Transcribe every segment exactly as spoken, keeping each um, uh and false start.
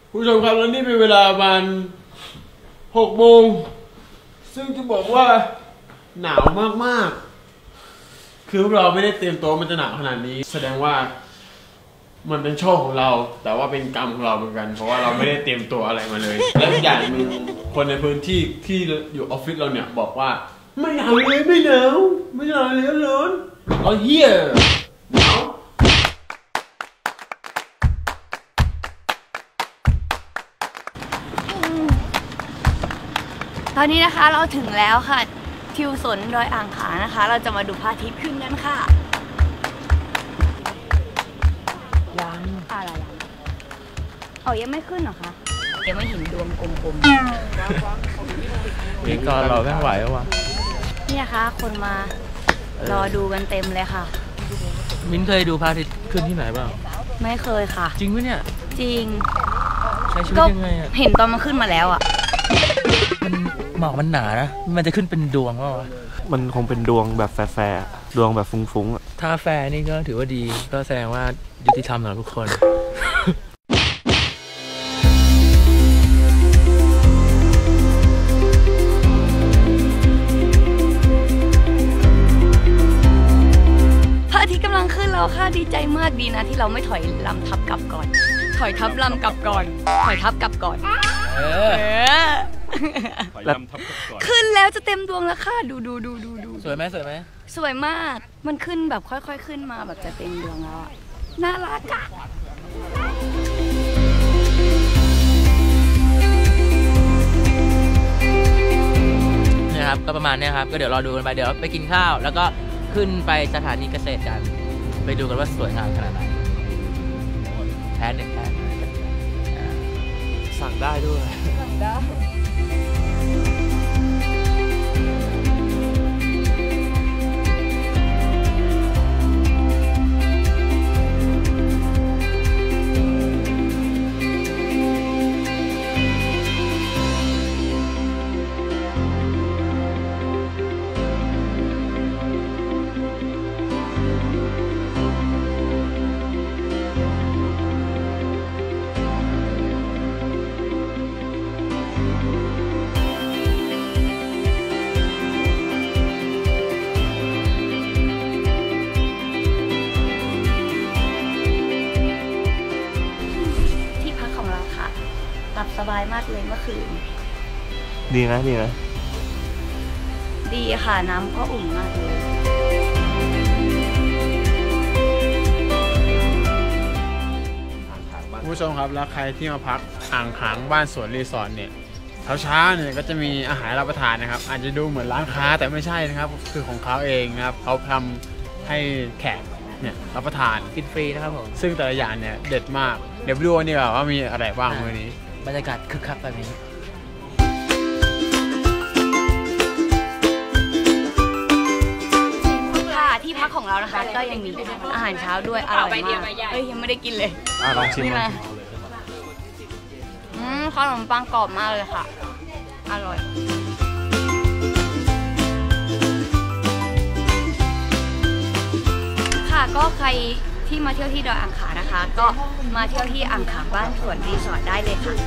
ผู้ชมครับแล้วนี่เป็นเวลาประมาณหกโมงซึ่งจะบอกว่าหนาวมากๆคือเราไม่ได้เตรียมตัวมันจะหนาวขนาดนี้แสดงว่ามันเป็นโชคของเราแต่ว่าเป็นกรรมของเราเหมือนกันเพราะว่าเราไม่ได้เตรียมตัวอะไรมาเลยและอีกอย่างหนึ่งคนในพื้นที่ที่อยู่ออฟฟิศเราเนี่ยบอกว่าไม่หนาวเลยไม่หนาวไม่หนาวเลยร้อนเอาเหี้ยหนาวตอนนี้นะคะเราถึงแล้วค่ะทิวสนดอยอ่างขางนะคะเราจะมาดูพระอาทิตย์ขึ้นกันค่ะยังอะไรล่ะอ๋อยังไม่ขึ้นเหรอคะยังไม่เห็นดวงกลมๆนี่ก่อนเราไม่ไหวแล้ววะนี่นะคะคนมารอดูกันเต็มเลยค่ะมิ้นเคยดูพระอาทิตย์ขึ้นที่ไหนบ้างไม่เคยค่ะจริงไหมเนี่ยจริงใช้ชีวิตยังไงอ่ะเห็นตอนมันขึ้นมาแล้วอ่ะมันหมอกมันหนานะมันจะขึ้นเป็นดวงวะมันคงเป็นดวงแบบแฟร์ดวงแบบฟุ้งๆถ้าแฟร์นี่ก็ถือว่าดีก็แสดงว่ายุติธรรมสำหรับทุกคนพระอาทิตย์กำลังขึ้นแล้วค่ะดีใจมากดีนะที่เราไม่ถอยลำทับกลับก่อนถอยทับลำกลับก่อนถอยทับกลับก่อนเออขึ้นแล้วจะเต็มดวงแล้วค่ะดูดูดูดูดูสวยไหมสวยไหมสวยมากมันขึ้นแบบค่อยๆขึ้นมาแบบจะเต็มดวงแล้วอ่ะน่ารักอ่ะนี่ครับก็ประมาณนี้ครับก็เดี๋ยวรอดูกันไปเดี๋ยวไปกินข้าวแล้วก็ขึ้นไปสถานีเกษตรกันไปดูกันว่าสวยงามขนาดไหนแพ้หนึ่งแพ้สั่งได้ด้วยสั่งได้หลับสบายมากเลยเมื่อคืนดีนะดีนะดีค่ะน้ำก็อุ่นมากเลยคุณผู้ชมครับแล้วใครที่มาพักอ่างขางบ้านสวนรีสอร์ทเนี่ยเช้าๆเนี่ยก็จะมีอาหารรับประทานนะครับอาจจะดูเหมือนร้านค้าแต่ไม่ใช่นะครับคือของเขาเองนะครับเขาทำให้แขกเนี่ยรับประทานกินฟรีนะครับผมซึ่งแต่ละอย่างเนี่ยเด็ดมากเดี๋ยวดูนี่ว่ามีอะไรบ้างมื้อนี้บรรยากาศคึกคักแบบนี้ค่ะที่พักของเรานะคะก็ยังมีอาหารเช้าด้วยอร่อยมากเอ้ยยังไม่ได้กินเลยลองชิมมาอืมขนมปังกรอบมากเลยค่ะอร่อยค่ะก็ใครที่มาเที่ยวที่ดอยอ่างขางนะคะก็มาเที่ยวที่อ่างขางบ้านสวนรีสอร์ทได้เลยค่ะ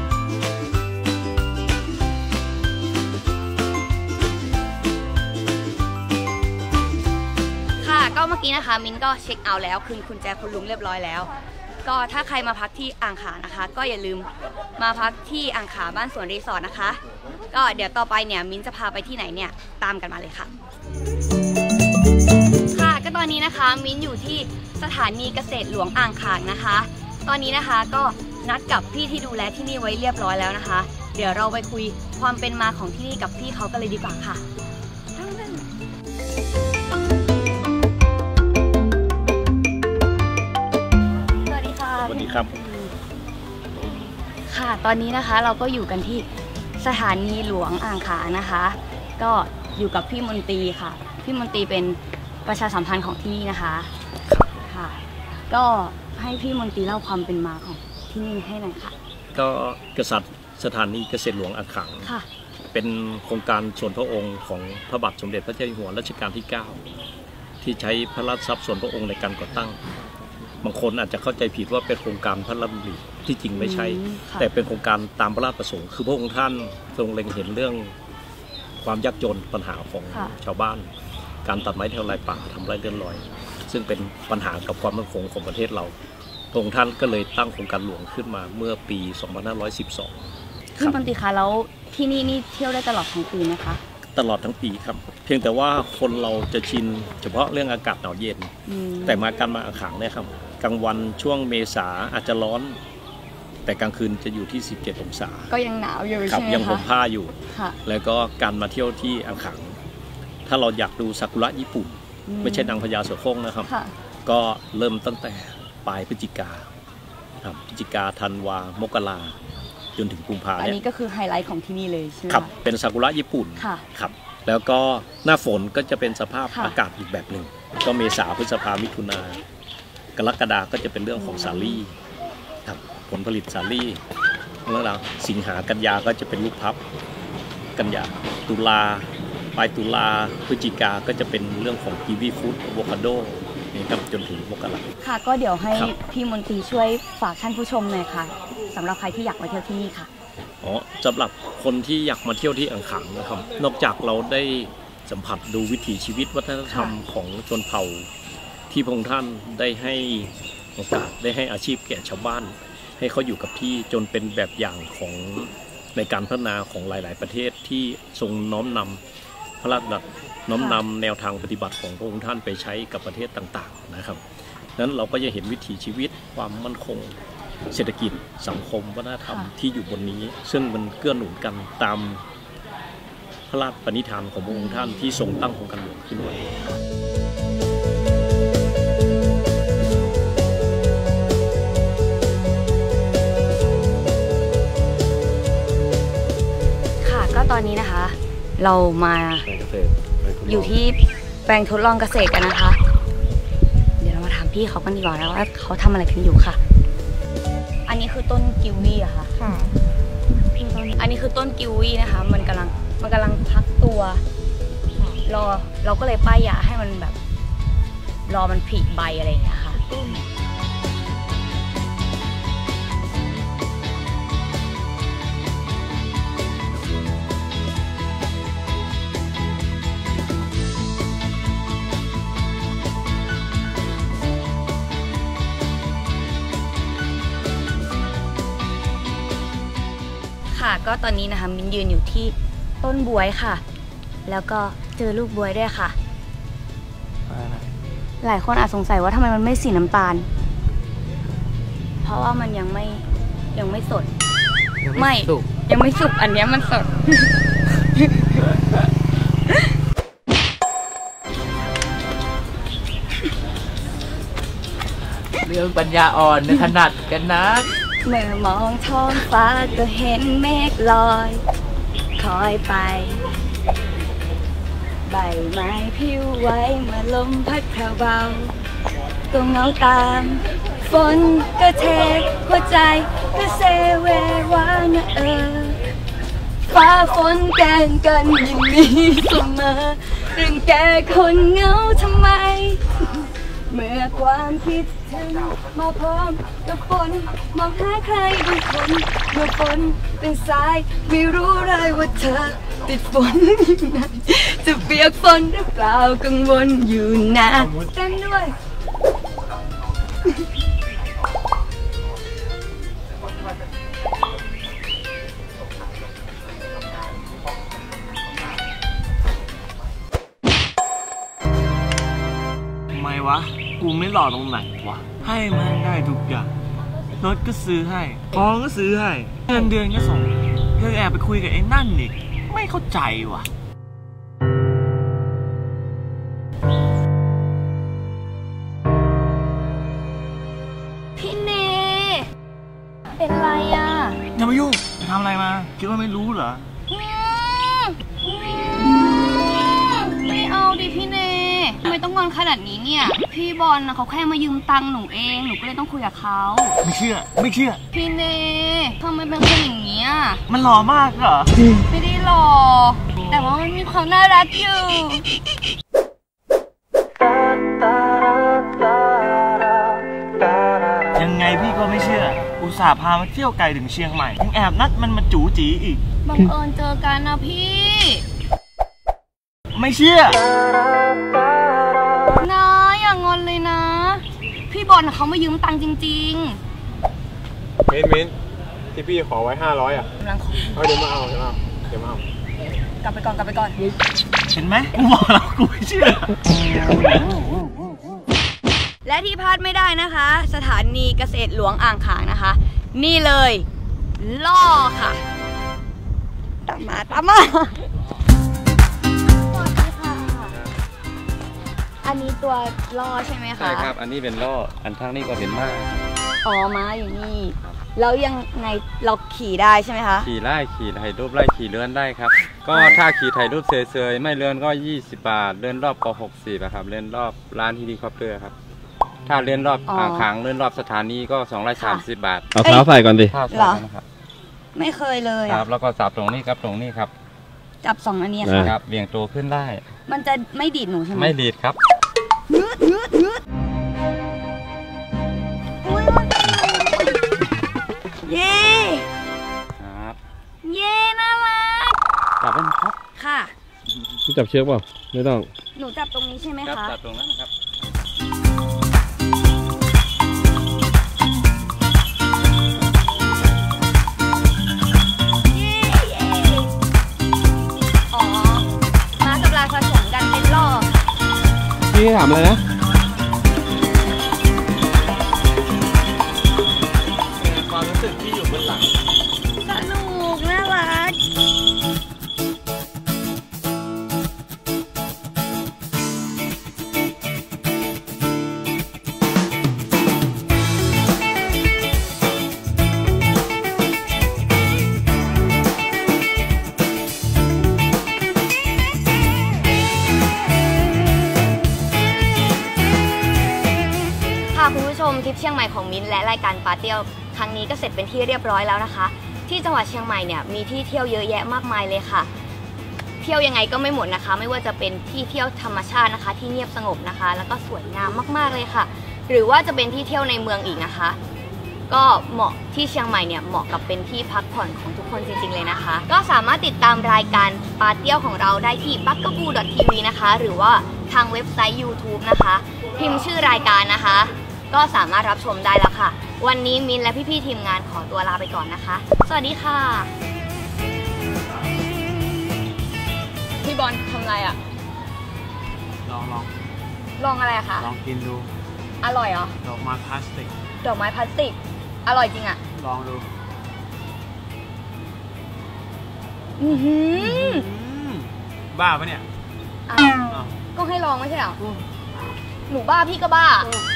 ค่ะก็เมื่อกี้นะคะมิ้นก็เช็คเอาท์แล้วคืนกุญแจคุณลุงเรียบร้อยแล้วก็ถ้าใครมาพักที่อ่างขางนะคะก็อย่าลืมมาพักที่อ่างขางบ้านสวนรีสอร์ทนะคะก็เดี๋ยวต่อไปเนี่ยมิ้นจะพาไปที่ไหนเนี่ยตามกันมาเลยค่ะค่ะก็ตอนนี้นะคะมิ้นอยู่ที่สถานีเกษตรหลวงอ่างขางนะคะตอนนี้นะคะก็นัดกับพี่ที่ดูแลที่นี่ไว้เรียบร้อยแล้วนะคะเดี๋ยวเราไปคุยความเป็นมาของที่นี่กับพี่เขากันเลยดีกว่าค่ะสวัสดีค่ะสวัสดีครับค่ะตอนนี้นะคะเราก็อยู่กันที่สถานีหลวงอ่างขางนะคะก็อยู่กับพี่มนตรีค่ะพี่มนตรีเป็นประชาสัมพันธ์ของที่นี่นะคะค่ะก็ให้พี่มนตรีเล่าความเป็นมาของที่นี่ให้หน่อยค่ะก็กษัตริย์สถานีเกษตรหลวงอ่างขางเป็นโครงการส่วนพระองค์ของพระบาทสมเด็จพระเจ้าอยู่หัวรัชกาลที่เก้าที่ใช้พระราชทรัพย์ส่วนพระองค์ในการก่อตั้งบางคนอาจจะเข้าใจผิดว่าเป็นโครงการพระราชดำริที่จริงไม่ใช่ค่ะแต่เป็นโครงการตามพระราชประสงค์คือพระองค์ท่านทรงเล็งเห็นเรื่องความยากจนปัญหาของค่ะชาวบ้าน การตัดไม้ทำลายป่าทำไร่เลื่อนลอย ซึ่งเป็นปัญหากับความมั่นคงของประเทศเราพระองค์ท่านก็เลยตั้งโครงการหลวงขึ้นมาเมื่อปี สองพันห้าร้อยสิบสองพี่มนตรีคะแล้วที่นี่นี่เที่ยวได้ตลอดทั้งปีไหมคะตลอดทั้งปีครับ เพียงแต่ว่าคนเราจะชินเฉพาะเรื่องอากาศหนาวเย็นอืมแต่มาการมาอ่างขางเนี่ยครับกลางวันช่วงเมษาอาจจะร้อน แต่กลางคืนจะอยู่ที่สิบเจ็ดองศาก็ยังหนาวอยู่ครัใช่ไหมยังห่มคะผ้าอยู่ค่ะแล้วก็การมาเที่ยวที่อ่างขางถ้าเราอยากดูซากุระญี่ปุ่นอืมไม่ใช่นางพญาเสือโคร่งนะครับค่ะก็เริ่มตั้งแต่ปลายพฤศจิกาครับพฤศจิกาธันวามกราจนถึงกุมภาอันเนี่ยนี้ก็คือไฮไลท์ของที่นี่เลยใช่ไหมครับคะเป็นซากุระญี่ปุ่นค่ะครับแล้วก็หน้าฝนก็จะเป็นสภาพค่ะอากาศอีกแบบหนึ่งก็เมษาพฤษภามิถุนากรกฎาก็จะเป็นเรื่องของสาลี่ครับผลผลิตสาลี่แล้วเราสิงหากันยาก็จะเป็นลูกพับกันยาตุลาปลายตุลาพฤศจิกาก็จะเป็นเรื่องของกีวีฟรุตอะโวคาโดนี่ครับจนถึงมกราค่ะก็เดี๋ยวให้ครับพี่มนตรีช่วยฝากท่านผู้ชมหน่อยค่ะสำหรับใครที่อยากมาเที่ยวที่นี่ค่ะอ๋อสำหรับคนที่อยากมาเที่ยวที่อ่างขางนะครับนอกจากเราได้สัมผัสดูวิถีชีวิตวัฒนธรรมของชนเผ่าที่พระองค์ท่านได้ให้โอกาสได้ให้อาชีพแก่ชาวบ้าน ให้เขาอยู่กับที่จนเป็นแบบอย่างของในการพัฒนาของหลาย ๆ ประเทศที่ทรงน้อมนำพระราชดำริน้อมนำแนวทางปฏิบัติของพระองค์ท่านไปใช้กับประเทศต่าง ๆ นะครับนั้นเราก็จะเห็นวิถีชีวิตความมั่นคงเศรษฐกิจสังคมวัฒนธรรมค่ะที่อยู่บนนี้ ซึ่งมันเกื้อหนุนกันตามพระราชปณิธานของพระองค์ท่านที่ทรงตั้งโครงการหลวงขึ้นไว้ค่ะก็ตอนนี้นะคะ เรามาอยู่ที่แปลงทดลองเกษตรกันนะคะ เดี๋ยวเรามาถามพี่เขากันดีกว่านะว่าเขาทำอะไรกันอยู่ค่ะ อันนี้คือต้นกิวีอะค่ะค่ะอันนี้คือต้นกิวีนะคะ มันกำลังมันกำลังพักตัวรอเราก็เลยป้ายยาให้มันแบบ รอมันผลิใบอะไรอย่างเงี้ยค่ะ ค่ะก็ตอนนี้นะคะมินยืนอยู่ที่ต้นบวยค่ะ แล้วก็เจอลูกบวยด้วยค่ะ หลายคนอาจสงสัยว่าทำไมมันไม่สีน้ำตาล เพราะว่ามันยังไม่ยังไม่สด ไม่สุกยังไม่สุกอันเนี้ยมันสดเรื่องปัญญาอ่อนเนี่ยถนัดกันนะเมื่อมองท้องฟ้าก็เห็นเมฆลอยคอยไป ใบไม้พิ้วไว้เมื่อลมพัดแผ่วเบาก็เงาตาม ฝนก็เทหัวใจก็เซเววานะเออฟ้าฝนแกล้งกันอย่างนี้เสมอเรื่องแกคนเหงาทำไม เมื่อความคิดถึงมาพร้อมกับฝนมองหาใครบางคนเมื่อฝนเป็นสายไม่รู้เลยว่าเธอติดฝนอยู่ไหนจะเปียกฝนหรือเปล่ากังวลอยู่นะเต้นด้วยทำไมวะ กูไม่หล่อตรงไหนวะ ให้มันได้ทุกอย่าง รถก็ซื้อให้ทองก็ซื้อให้ เงินเดือนก็ส่งยังแอบไปคุยกับไอ้นั่นอีก ไม่เข้าใจวะพี่เนเป็นไรอ่ะอย่ามายุ่งทำอะไรมา คิดว่าไม่รู้เหรอไม่เอาดิพี่เนทำไมต้องงอนขนาดนี้เนี่ย พี่บอลนะเขาแค่มายืมตังค์หนูเอง หนูก็เลยต้องคุยกับเขาไม่เชื่อ ไม่เชื่อพี่เนทำไมเป็นคนอย่างนี้อ่ะมันหล่อมากเหรอไม่ได้หรอก แต่ว่ามันมีความน่ารักอยู่ตาตาตาตาอุตส่าห์พามาเที่ยวไกลถึงเชียงใหม่ยังแอบนัดมันมาจู๋จีอีกบังเอิญเจอกันนะพี่ไม่เชื่อนะอย่างงอนเลยนะ พี่บอลเขามายืมตังค์จริงมิ้นมิ้นที่พี่ขอไว้ห้าร้อยอ่ะๆกำลังขอเอาเดี๋ยวมาเอาเดี๋ยวมาเอาเดี๋ยวมาเอากลับไปก่อนกลับไปก่อนเห็นไหมกูบอกแล้วกูไม่เชื่อและที่พลาดไม่ได้นะคะ สถานีเกษตรหลวงอ่างขางนะคะ นี่เลยล่อค่ะตามมาตามมาสวัสดีค่ะอันนี้ตัวล่อใช่ไหมคะใช่ครับ อันนี้เป็นล่อ อันทางนี้ก็เป็นม้าอ๋อม้าอยู่นี่แล้วยังไงเราขี่ได้ใช่ไหมคะขี่ไล่ขี่ถ่ายรูปไล่ขี่เลื่อนได้ครับ ก็ถ้าขี่ถ่ายรูปเฉยๆไม่เลื่อนก็ยี่สิบบาท เลื่อนรอบก็หกสิบครับ เลื่อนรอบร้านที่ดีคอปเตอร์ครับ ถ้าเลื่อนรอบอ่างขางเลื่อนรอบสถานีก็สองร้อยสามสิบบาทเอาเท้าใส่ก่อนดิเท้าใส่นะครับไม่เคยเลยคอะรับ แล้วก็สับตรงนี้ครับตรงนี้ครับจับสองอันนี้ค่ะครับเบี่ยงตัวขึ้นได้มันจะไม่ดีดหนูใช่ไหมไม่ดีดครับยืดยืดยืดอุ๊ยเย้ครับเย้น่ารักจับเป็นครับค่ะจับเชือกเปล่าไม่ต้องหนูจับตรงนี้ใช่ไหมครับคะจับตรงนั้นครับเย้เย้อ๋อม้ากับลายผสมกันเป็นล่อพี่ถามอะไรนะความรู้สึกที่อยู่บนหลังสนุกน่ารักคุณผู้ชมทริปเชียงใหม่ของมิ้นและรายการปาเที่ยวครั้งนี้ก็เสร็จเป็นที่เรียบร้อยแล้วนะคะ ที่จังหวัดเชียงใหม่เนี่ยมีที่เที่ยวเยอะแยะมากมายเลยค่ะ เที่ยวยังไงก็ไม่หมดนะคะ ไม่ว่าจะเป็นที่เที่ยวธรรมชาตินะคะ ที่เงียบสงบนะคะ แล้วก็สวยงามมากๆเลยค่ะ หรือว่าจะเป็นที่เที่ยวในเมืองอีกนะคะ ก็เหมาะที่เชียงใหม่เนี่ยเหมาะกับเป็นที่พักผ่อนของทุกคนจริงๆเลยนะคะ ก็สามารถติดตามรายการปาเที่ยวของเราได้ที่ บักกะพู ดอท ที วี นะคะ หรือว่าทางเว็บไซต์ ยูทูบ นะคะ พิมพ์ชื่อรายการนะคะก็สามารถรับชมได้แล้วค่ะ วันนี้มินและพี่ๆทีมงานขอตัวลาไปก่อนนะคะ สวัสดีค่ะ พี่บอลทำอะไรอะลองลองลองอะไรอะคะลองกินดูอร่อยเหรอดอกไม้พลาสติกดอกไม้พลาสติก อร่อยจริงอะลองดูอือหือมบ้าปะเนี่ยอ้าวก็ให้ลองไม่ใช่เหรอหนูบ้าพี่ก็บ้า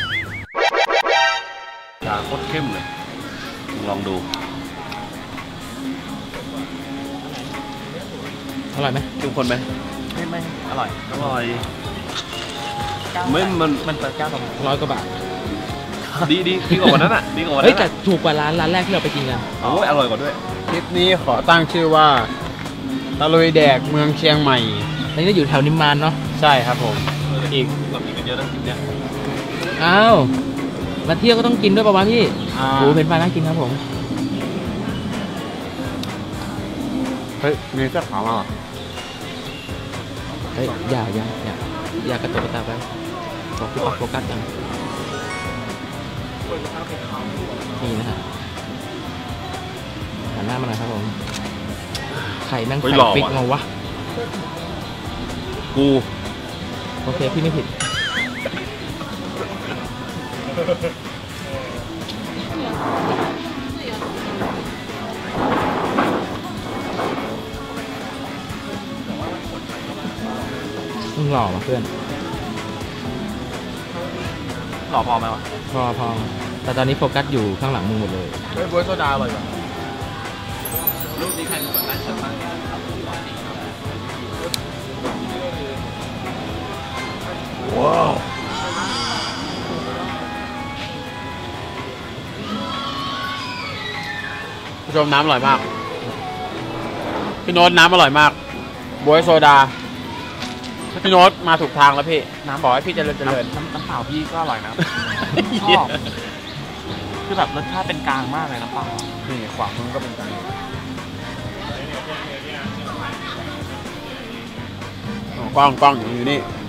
ชาโคตรเข้มเลย ลองดูอร่อยไหมทุกคนไหมไม่ไม่อร่อยอร่อยไม่มันมันเปิดเก้าประมาณร้อยกว่าบาทดีดีดีกว่าวันนั้นอ่ะดีกว่าวันเฮ้ยนั้นแต่อะถูกกว่าร้านร้านแรกที่เราไปกินกันโอ้ยอร่อยกว่าด้วยคลิปนี้ขอตั้งชื่อว่าตะลุยแดกเมืองเชียงใหม่อันนี้อยู่แถวนิมมานเนาะใช่ครับผมอีกเรากินกันเยอะนะเนี่ยอ้าวมาเที่ยวก็ต้องกินด้วยป่าวะพี่อ่าโอ้เป็นปลาน่ากินครับผมเฮ้ยมีเสื้อขาวมาเหรอเฮ้ยอย่าอย่าอย่าอย่ากระตุกกระตาไปบอกพี่ปักโฟกัสกันนี่นะฮะหันหน้ามาหน่อยครับผมไข่แม่งไข่ปิกมาวะกูโอเคพี่ไม่ผิดมึงหล่อมาเพื่อนหล่อพอไหมวะพอพอแต่ตอนนี้โฟกัสอยู่ข้างหลังมึงหมดเลยเฮ้ยบ๊วยโซดาอร่อยกว่าว้าวผู้ชมน้ำอร่อยมาก พี่โน้ตน้ำอร่อยมากบ๊วยโซดา พี่โน้ตมาถูกทางแล้วพี่ น้ำขอให้พี่เจริญเจริญน้ำน้ำเปล่าพี่ก็อร่อยนะชอบคือแบบรสชาติเป็นกลางมากเลยนะป่านี่ขวามือก็เป็นการกล้องกล้องอยู่นี่